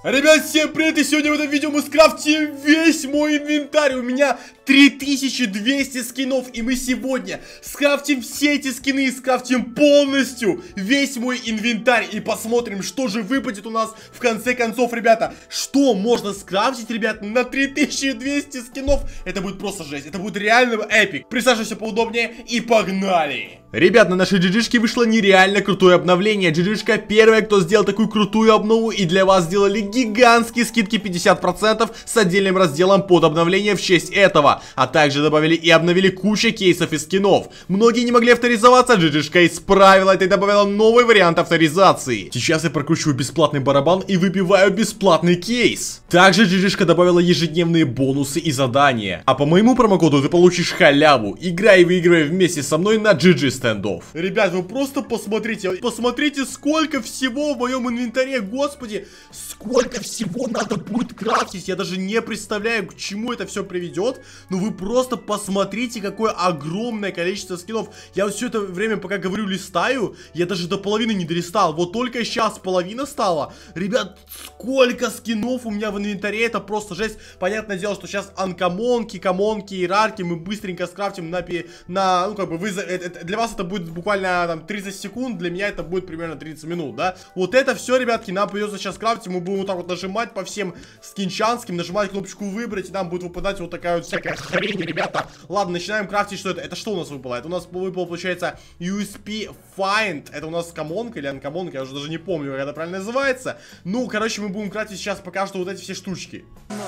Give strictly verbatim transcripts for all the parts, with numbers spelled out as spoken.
Ребят, всем привет, и сегодня в этом видео мы скрафтим весь мой инвентарь. У меня три тысячи двести скинов, и мы сегодня скрафтим все эти скины и скрафтим полностью весь мой инвентарь. И посмотрим, что же выпадет у нас в конце концов, ребята. Что можно скрафтить, ребят, на три тысячи двести скинов. Это будет просто жесть, это будет реально эпик. Присаживайся поудобнее и погнали. Ребят, на нашей джи джи-шке вышло нереально крутое обновление. джи джи-шка первая, кто сделал такую крутую обнову, и для вас сделали гигантские скидки пятьдесят процентов с отдельным разделом под обновление в честь этого. А также добавили и обновили кучу кейсов и скинов. Многие не могли авторизоваться, джи джи-шка исправила это и добавила новый вариант авторизации. Сейчас я прокручиваю бесплатный барабан и выбиваю бесплатный кейс. Также джи джи-шка добавила ежедневные бонусы и задания. А по моему промокоду ты получишь халяву. Играй и выигрывай вместе со мной на джи джи стендов. Ребят, вы просто посмотрите, посмотрите, сколько всего в моем инвентаре, господи, сколько всего надо будет крафтить. Я даже не представляю, к чему это все приведет. Но вы просто посмотрите, какое огромное количество скинов. Я вот все это время, пока говорю, листаю, я даже до половины не долистал. Вот только сейчас половина стала. Ребят, сколько скинов у меня в инвентаре, это просто жесть. Понятное дело, что сейчас анкомонки, комонки и рарки мы быстренько скрафтим на, на ну как бы, вы, это, для вас это будет буквально там тридцать секунд, для меня это будет примерно тридцать минут, да. Вот это все, ребятки, нам придется сейчас крафтить. Мы будем вот так вот нажимать по всем скинчанским, нажимать кнопочку выбрать, и нам будет выпадать вот такая вот всякая хрень, ребята. Ладно, начинаем крафтить. Что это? Это что у нас выпало? Это у нас выпало, получается, ю эс пи Find. Это у нас комонка или анкомонка, я уже даже не помню, как это правильно называется. Ну, короче, мы будем крафтить сейчас пока что вот эти все штучки.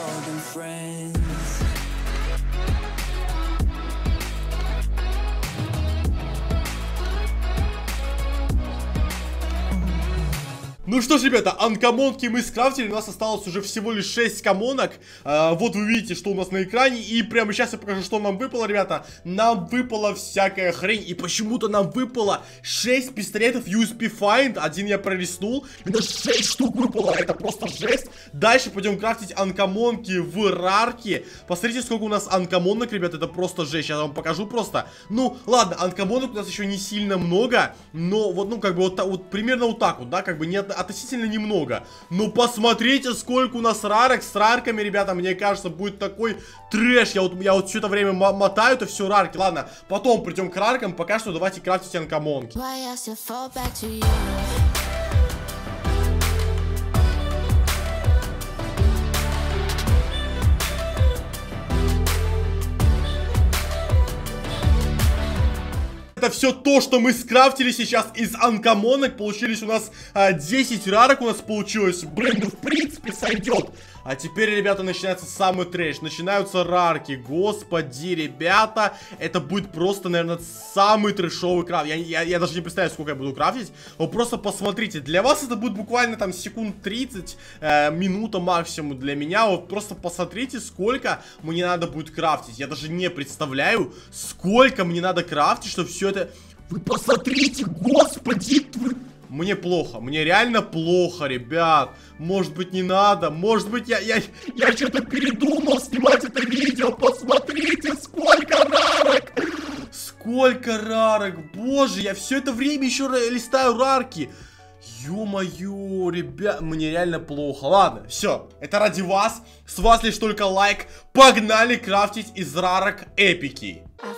Ну что ж, ребята, анкомонки мы скрафтили, у нас осталось уже всего лишь шесть комонок. а, Вот вы видите, что у нас на экране. И прямо сейчас я покажу, что нам выпало, ребята. Нам выпала всякая хрень. И почему-то нам выпало шесть пистолетов ю эс пи Find. Один я пролистнул. Это шесть штук выпало, это просто жесть. Дальше пойдем крафтить анкомонки в рарке. Посмотрите, сколько у нас анкомонок, ребята, это просто жесть. Сейчас я вам покажу просто. Ну, ладно, анкомонок у нас еще не сильно много. Но вот, ну, как бы вот, вот примерно вот так вот, да, как бы не относительно немного. Но посмотрите, сколько у нас рарок с рарками, ребята. Мне кажется, будет такой трэш. Я вот, я вот все это время мотаю, это все рарки. Ладно, потом придем к раркам. Пока что давайте крафтить анкомонки. Это все то, что мы скрафтили сейчас из анкомонок. Получились у нас а, десять рарок у нас получилось. Блин, ну в принципе сойдет. А теперь, ребята, начинается самый трэш. Начинаются рарки. Господи, ребята. Это будет просто, наверное, самый трэшовый крафт. Я, я, я даже не представляю, сколько я буду крафтить. Вот просто посмотрите. Для вас это будет буквально там секунд тридцать, э, минута максимум. Для меня вот просто посмотрите, сколько мне надо будет крафтить. Я даже не представляю, сколько мне надо крафтить, чтобы все это... Вы посмотрите, господи, вы... Мне плохо, мне реально плохо, ребят. Может быть, не надо, может быть, я, я, я что-то передумал снимать это видео. Посмотрите, сколько рарок. Сколько рарок, боже, я все это время еще листаю рарки. Ё-моё, ребят, мне реально плохо. Ладно, все, это ради вас. С вас лишь только лайк. Погнали крафтить из рарок эпики.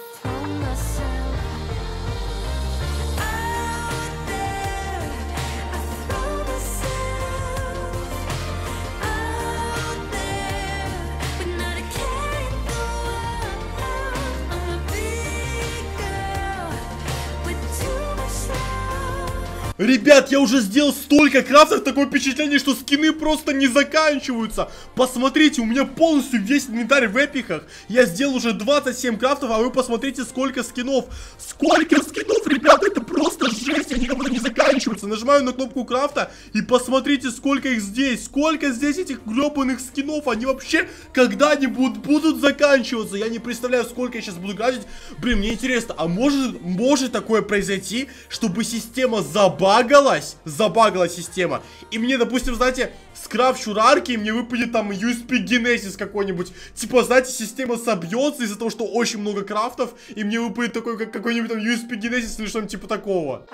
Ребят, я уже сделал столько крафтов, такое впечатление, что скины просто не заканчиваются. Посмотрите, у меня полностью весь инвентарь в эпиках. Я сделал уже двадцать семь крафтов, а вы посмотрите, сколько скинов. Сколько скинов, ребят, это просто жесть, они как будто не заканчиваются. Нажимаю на кнопку крафта и посмотрите, сколько их здесь. Сколько здесь этих гребаных скинов. Они вообще когда-нибудь будут заканчиваться. Я не представляю, сколько я сейчас буду крафтить. Блин, мне интересно, а может, может такое произойти, чтобы система забанила? Забагалась, забагала система. И мне, допустим, знаете, скрафчу рарки, и мне выпадет там ю эс пи Genesis какой-нибудь. Типа, знаете, система собьется из-за того, что очень много крафтов, и мне выпадет такой, как какой-нибудь там ю эс пи Genesis или что-нибудь типа такого.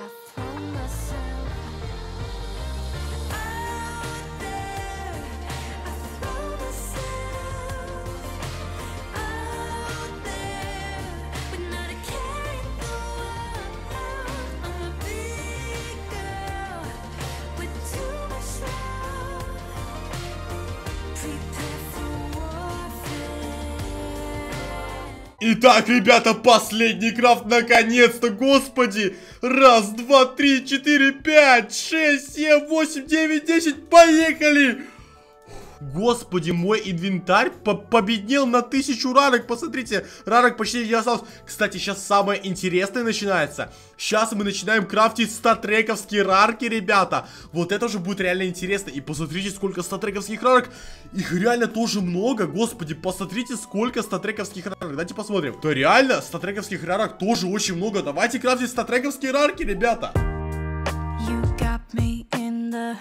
Итак, ребята, последний крафт, наконец-то, господи! Раз, два, три, четыре, пять, шесть, семь, восемь, девять, десять, поехали! Господи, мой инвентарь по победнел на тысячу ранок. Посмотрите, ранок почти не осталось. Кстати, сейчас самое интересное начинается. Сейчас мы начинаем крафтить статрековские рарки, ребята. Вот это уже будет реально интересно. И посмотрите, сколько статрековских рарок. Их реально тоже много. Господи, посмотрите, сколько статрековских рарок. Давайте посмотрим. Да реально, статрековских рарок тоже очень много. Давайте крафтить статрековские рарки, ребята. You got me in the...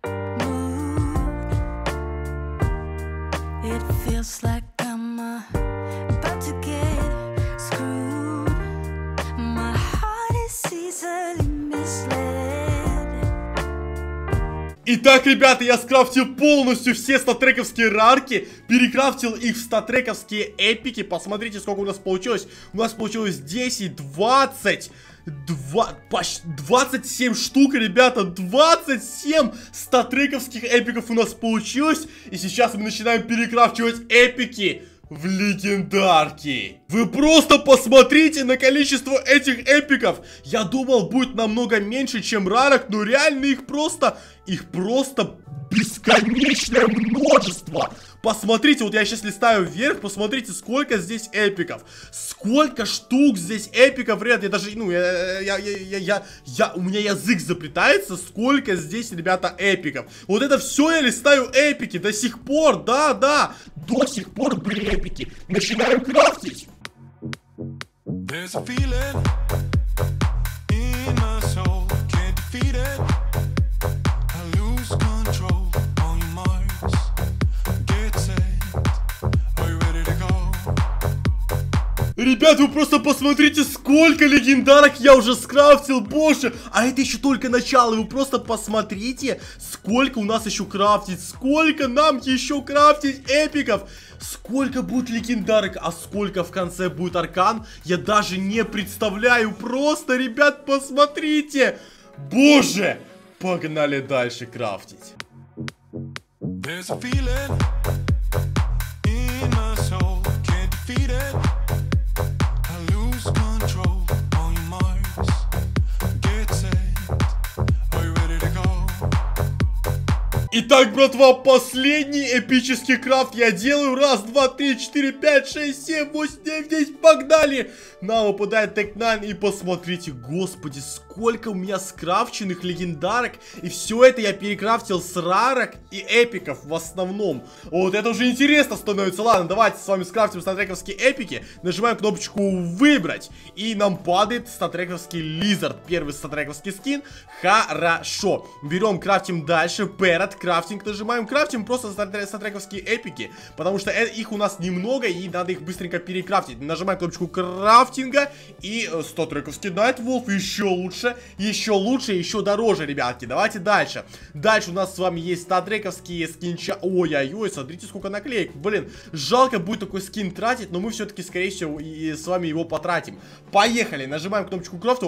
It feels like I'm uh, about to get screwed. My heart is easily misled. Итак, ребята, я скрафтил полностью все статрековские рарки, перекрафтил их в статрековские эпики. Посмотрите, сколько у нас получилось. У нас получилось десять, двадцать... двадцать семь штук, ребята, двадцать семь статрековских эпиков у нас получилось. И сейчас мы начинаем перекрафчивать эпики в легендарки. Вы просто посмотрите на количество этих эпиков. Я думал, будет намного меньше, чем рарок, но реально их просто, их просто бесконечное множество. Посмотрите, вот я сейчас листаю вверх, посмотрите, сколько здесь эпиков. Сколько штук здесь эпиков, ребят, я даже, ну, я, я, я, я, я, я, у меня язык заплетается, сколько здесь, ребята, эпиков. Вот это все я листаю эпики до сих пор, да, да, до сих пор были эпики. Начинаем крафтить. Ребят, вы просто посмотрите, сколько легендарок я уже скрафтил, боже. А это еще только начало, вы просто посмотрите, сколько у нас еще крафтить, сколько нам еще крафтить эпиков. Сколько будет легендарок, а сколько в конце будет аркан, я даже не представляю. Просто, ребят, посмотрите. Боже, погнали дальше крафтить. Итак, братва, последний эпический крафт я делаю. Раз, два, три, четыре, пять, шесть, семь, восемь, девять, десять. Погнали! Нам выпадает Тек девять. И посмотрите, господи, сколько у меня скрафченных легендарок. И все это я перекрафтил с рарок и эпиков в основном. Вот это уже интересно становится. Ладно, давайте с вами скрафтим статрековские эпики. Нажимаем кнопочку «Выбрать». И нам падает статрековский лизард. Первый статрековский скин. Хорошо. Берем, крафтим дальше. Перед крафтинг нажимаем, крафтим просто статрековские эпики, потому что их у нас немного и надо их быстренько перекрафтить. Нажимаем кнопочку крафтинга и статрековский Найтволф еще лучше, еще лучше, еще дороже, ребятки. Давайте дальше. Дальше у нас с вами есть статрековские скинча. Ой-ой-ой, смотрите, сколько наклеек. Блин, жалко будет такой скин тратить, но мы все-таки, скорее всего, и с вами его потратим. Поехали, нажимаем кнопочку крафта.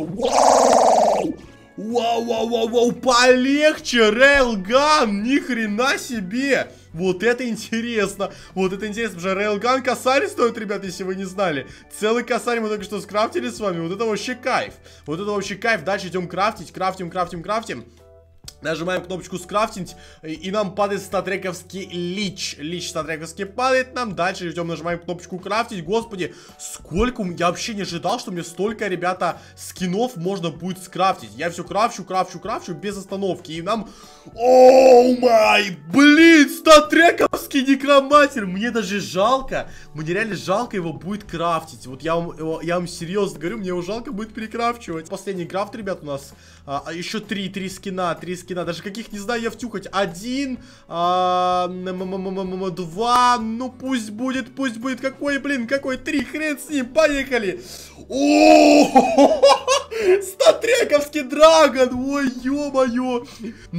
Вау! Вау-вау-вау-вау, полегче, рейлган, ни хрена себе. Вот это интересно, вот это интересно, потому что рейлган косарь стоит, ребята, если вы не знали. Целый косарь мы только что скрафтили с вами, вот это вообще кайф. Вот это вообще кайф, дальше идем крафтить, крафтим, крафтим, крафтим. Нажимаем кнопочку скрафтить, и нам падает статрековский лич. Лич статрековский падает нам. Дальше идем, нажимаем кнопочку крафтить. Господи, сколько... Я вообще не ожидал, что мне столько, ребята, скинов можно будет скрафтить. Я все крафчу, крафчу, крафчу без остановки. И нам... Оу май! Блин, статрековский некромантер. Мне даже жалко. Мне реально жалко его будет крафтить. Вот я вам, я вам серьезно говорю, мне его жалко будет перекрафчивать. Последний крафт, ребят, у нас а, еще три, три скина, три скина. Даже каких не знаю я втюхать. Один, а, два, ну пусть будет, пусть будет. Какой, блин, какой? Три, хрен с ним, поехали. О, статрековский драгон. Ой, ё-моё.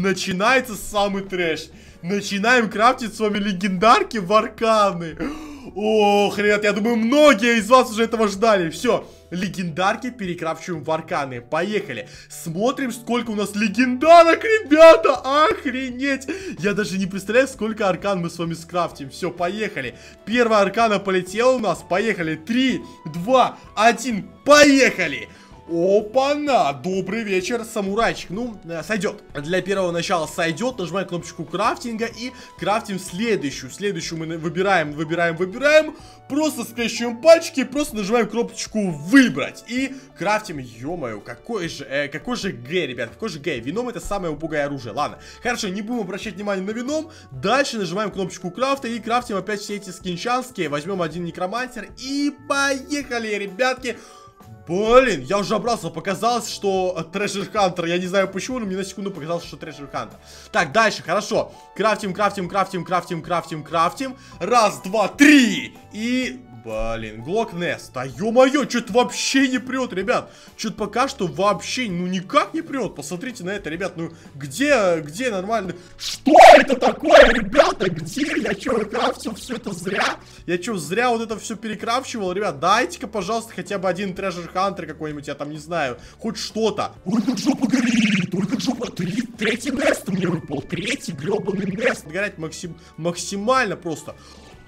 Начинается самый трэш. Начинаем крафтить с вами легендарки в арканы. Ох, ребят, я думаю, многие из вас уже этого ждали. Все, легендарки перекрафчиваем в арканы. Поехали. Смотрим, сколько у нас легендарок, ребята. Охренеть. Я даже не представляю, сколько аркан мы с вами скрафтим. Все, поехали. Первая аркана полетела у нас. Поехали. Три, два, один. Поехали. Опа-на! Добрый вечер, самурайчик. Ну, э, сойдет. Для первого начала сойдет. Нажимаем кнопочку крафтинга и крафтим следующую. Следующую мы выбираем, выбираем, выбираем. Просто скрещиваем пальчики, просто нажимаем кнопочку выбрать. И крафтим, ё-моё, какой же, э, какой же Г, ребят, какой же Г. Вином это самое убогое оружие. Ладно, хорошо, не будем обращать внимание на вином. Дальше нажимаем кнопочку крафта и крафтим опять все эти скинчанские. Возьмем один некромантер и поехали, ребятки. Блин, я уже обрался, показалось, что Treasure Hunter, я не знаю почему, но мне на секунду показалось, что Treasure Hunter. Так, дальше, хорошо. Крафтим, крафтим, крафтим, крафтим, крафтим, крафтим. Раз, два, три. И... Блин, Глокнест. Да ё-моё, что-то вообще не прет, ребят. Что-то пока что вообще, ну никак не прет. Посмотрите на это, ребят. Ну где, где нормально? Что это такое, ребята? Где? Я что, крафтил все это зря? Я что, зря вот это все перекрафчивал? Ребят, дайте-ка, пожалуйста, хотя бы один Treasure Hunter какой-нибудь, я там не знаю. Хоть что-то. Ой, как жопа горит. Ой, как жопа. Третий нест мне выпал. Третий гребаный нест. Горять максим... максимально просто.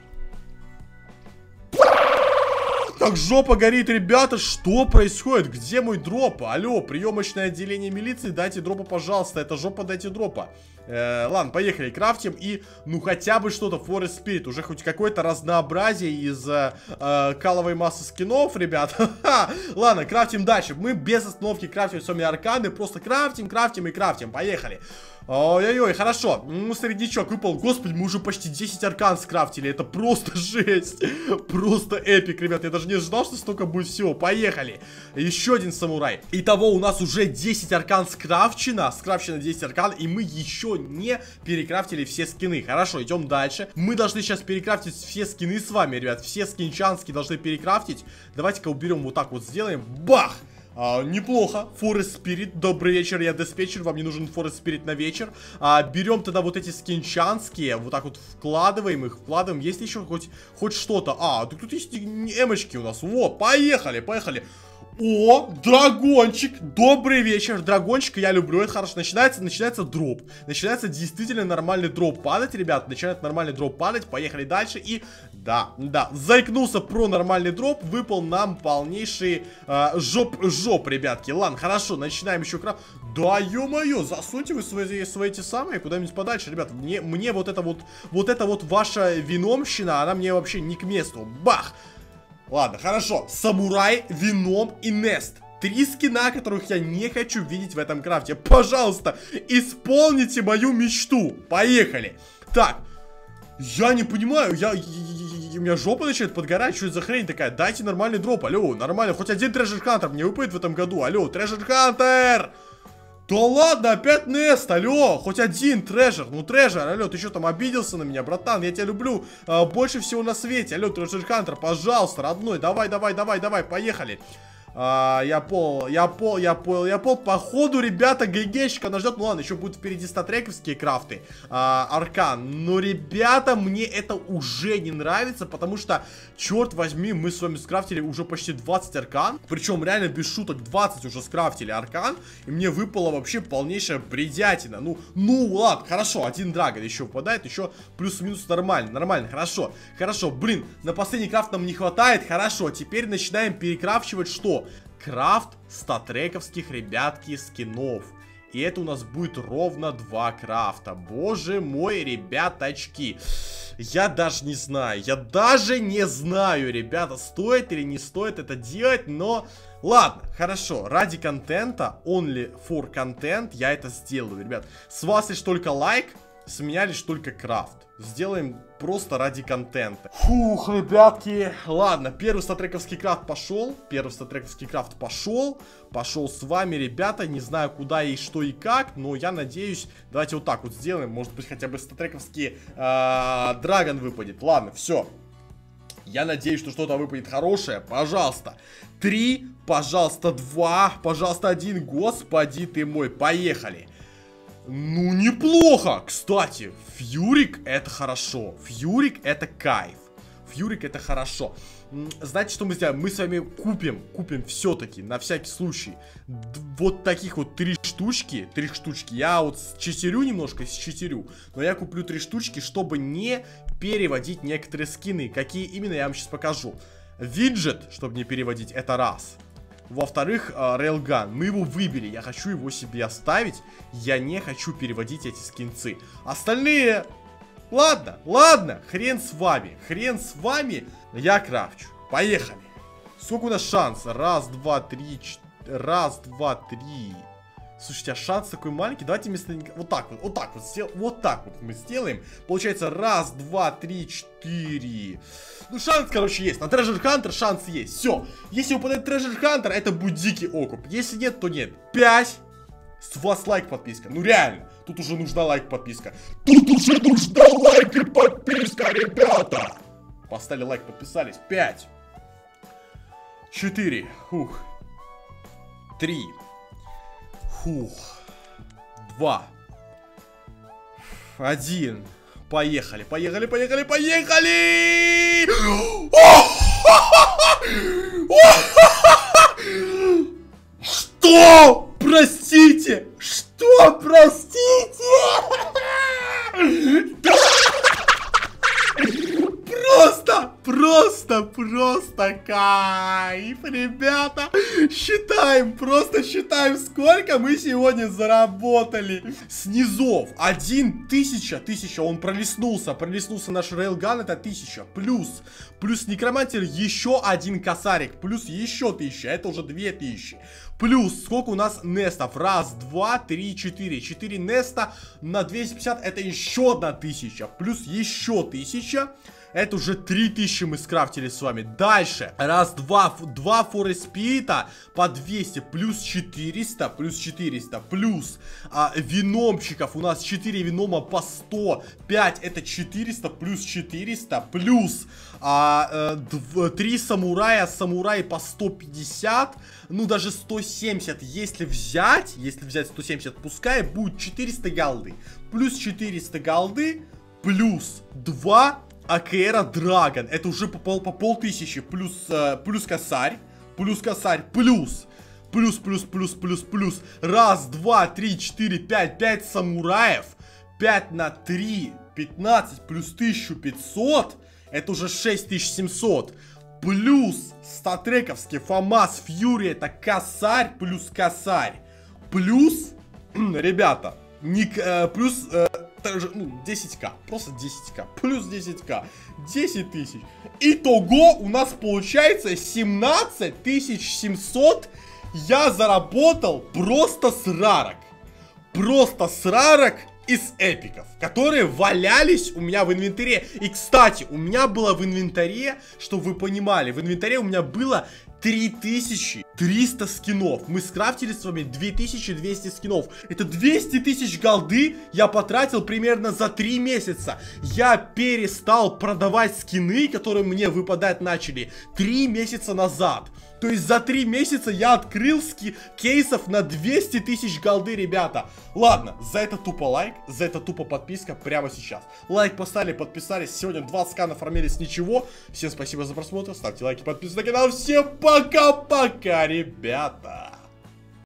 Как жопа горит, ребята, что происходит? Где мой дроп? Алло, приемочное отделение милиции, дайте дропа, пожалуйста. Это жопа, дайте дропа. Э, ладно, поехали, крафтим. И, ну, хотя бы что-то, Forest Spirit. Уже хоть какое-то разнообразие из э, э, каловой массы скинов, ребят. Ладно, крафтим дальше. Мы без остановки крафтим с вами арканы. Просто крафтим, крафтим и крафтим. Поехали. Ой-ой-ой, хорошо. Ну, среднячок выпал. Господи, мы уже почти десять аркан скрафтили. Это просто жесть. Просто эпик, ребят. Я даже не ожидал, что столько будет всего. Поехали. Еще один самурай. Итого у нас уже десять аркан скрафчено. Скрафчено десять аркан. И мы еще не перекрафтили все скины. Хорошо, идем дальше. Мы должны сейчас перекрафтить все скины с вами, ребят. Все скинчанские должны перекрафтить. Давайте-ка уберем вот так вот, сделаем. Бах! А, неплохо. Forest Spirit. Добрый вечер, я диспетчер. Вам не нужен Forest Spirit на вечер. А, берем тогда вот эти скинчанские. Вот так вот вкладываем их. Вкладываем. Есть ли еще хоть, хоть что-то? А, тут есть эмочки у нас. Вот, поехали, поехали. О, драгончик. Добрый вечер. Драгончик я люблю. Это хорошо. Начинается, начинается дроп. Начинается действительно нормальный дроп падать, ребят. Начинает нормальный дроп падать. Поехали дальше. И да, да. Заикнулся про нормальный дроп. Выпал нам полнейший жоп-жоп, э, ребятки. Ладно, хорошо. Начинаем еще крафт. Да, ё-моё. Засуньте вы свои, свои эти самые куда-нибудь подальше, ребят. Мне, мне вот это вот, вот это вот ваша виномщина, она мне вообще не к месту. Бах. Ладно, хорошо. Самурай, вином и нест. Три скина, которых я не хочу видеть в этом крафте. Пожалуйста, исполните мою мечту. Поехали. Так, я не понимаю, я, я, я, у меня жопа начинает подгорать. Что это за хрень такая? Дайте нормальный дроп, алло, нормально. Хоть один Treasure Hunter мне выпадет в этом году. Алло, Treasure Hunter! Да ладно, опять Нест, алло, хоть один Treasure, ну Treasure, алло, ты что там обиделся на меня, братан, я тебя люблю а, больше всего на свете, алло, Treasure Hunter, пожалуйста, родной, давай, давай, давай, давай, поехали. А, я понял, я понял, я понял, я понял. Походу, ребята, ГГшка нас ждет. Ну ладно, еще будут впереди статрековские крафты. А, аркан. Но, ребята, мне это уже не нравится, потому что, черт возьми, мы с вами скрафтили уже почти двадцать аркан. Причем, реально, без шуток, двадцать уже скрафтили аркан. И мне выпала вообще полнейшая бредятина. Ну, ну, ладно, хорошо, один драгон еще выпадает, еще плюс-минус нормально, нормально, хорошо. Хорошо, блин, на последний крафт нам не хватает, хорошо. Теперь начинаем перекрафчивать что? Крафт статрековских, ребятки, скинов. И это у нас будет ровно два крафта. Боже мой, ребяточки. Я даже не знаю. Я даже не знаю, ребята, стоит или не стоит это делать. Но ладно, хорошо. Ради контента, only for content, я это сделаю, ребят. С вас лишь только лайк, с меня лишь только крафт. Сделаем просто ради контента. Фух, ребятки. Ладно, первый статрековский крафт пошел. Первый статрековский крафт пошел. Пошел с вами, ребята. Не знаю, куда и что и как, но я надеюсь, давайте вот так вот сделаем. Может быть, хотя бы статрековский э, драгон выпадет. Ладно, все. Я надеюсь, что что-то выпадет хорошее. Пожалуйста. Три, пожалуйста, два, пожалуйста, один. Господи ты мой, поехали. Ну, неплохо. Кстати, Фьюрик это хорошо. Фьюрик это кайф. Фьюрик это хорошо. Знаете, что мы сделаем? Мы с вами купим, купим все-таки, на всякий случай, вот таких вот три штучки, три штучки. Я вот считерю немножко, считерю, но я куплю три штучки, чтобы не переводить некоторые скины. Какие именно, я вам сейчас покажу. Виджет, чтобы не переводить, это раз. Во-вторых, рейлган. Мы его выбили. Я хочу его себе оставить. Я не хочу переводить эти скинцы. Остальные... Ладно, ладно. Хрен с вами. Хрен с вами. Я крафчу. Поехали. Сколько у нас шанса? Раз, два, три, четыре. Раз, два, три. Слушайте, а шанс такой маленький. Давайте вместо... Вот так вот. Вот так вот. Сдел... Вот так вот мы сделаем. Получается раз, два, три, четыре. Ну, шанс, короче, есть. На Treasure Hunter шанс есть. Все. Если выпадает Treasure Hunter, это будет дикий окуп. Если нет, то нет. пять. С вас лайк, подписка. Ну, реально. Тут уже нужна лайк, подписка. Тут уже нужна лайк и подписка, ребята. Поставили лайк, подписались. пять. четыре. Фух. три. Фух. два. один. Поехали, поехали, поехали, поехали! Что? Простите! Что? Простите! Просто, просто, просто кайф, ребята. Считаем, просто считаем, сколько мы сегодня заработали. Снизов один тысяча, тысяча, он пролистнулся, пролистнулся наш рейлган, это тысяча. Плюс, плюс некромантер еще один косарик, плюс еще тысяча, это уже две тысячи. Плюс, сколько у нас нестов? Раз, два, три, четыре. Четыре неста на двести пятьдесят, это еще одна тысяча. Плюс еще тысяча. Это уже три тысячи мы скрафтили с вами. Дальше. Раз, два, два форест спирита по двести. Плюс четыреста. Плюс четыреста. Плюс а, виномчиков. У нас четыре винома по сто. пять это четыреста. Плюс четыреста. Плюс а, а, три самурая. Самурай по сто пятьдесят. Ну, даже сто семьдесят. Если взять, если взять сто семьдесят, пускай будет четыреста голды. Плюс четыреста голды. Плюс два АКРа Драгон. Это уже по, пол, по полтысячи. Плюс, э, плюс косарь. Плюс косарь. Плюс. Плюс, плюс, плюс, плюс, плюс. Раз, два, три, четыре, пять. Пять самураев. пять на три. пятнадцать. Плюс тысяча пятьсот. Это уже шесть тысяч семьсот. Плюс статрековский ФАМАС Фьюри. Это косарь. Плюс косарь. Плюс, ребята, ник, э, плюс... Э, ну, десять ка, просто десять ка, плюс десять ка, десять тысяч. Итого у нас получается семнадцать тысяч семьсот. Я заработал просто с рарок. Просто с рарок из эпиков, которые валялись у меня в инвентаре. И, кстати, у меня было в инвентаре, чтобы вы понимали, в инвентаре у меня было три тысячи триста скинов. Мы скрафтили с вами две тысячи двести скинов. Это двести тысяч голды я потратил примерно за три месяца. Я перестал продавать скины, которые мне выпадать начали три месяца назад. То есть за три месяца я открыл ски кейсов на двести тысяч голды, ребята. Ладно, за это тупо лайк, за это тупо подписка прямо сейчас. Лайк поставили, подписались. Сегодня двадцать ка нафармились, ничего. Всем спасибо за просмотр, ставьте лайки, подписывайтесь на канал. Всем пока-пока, ребята.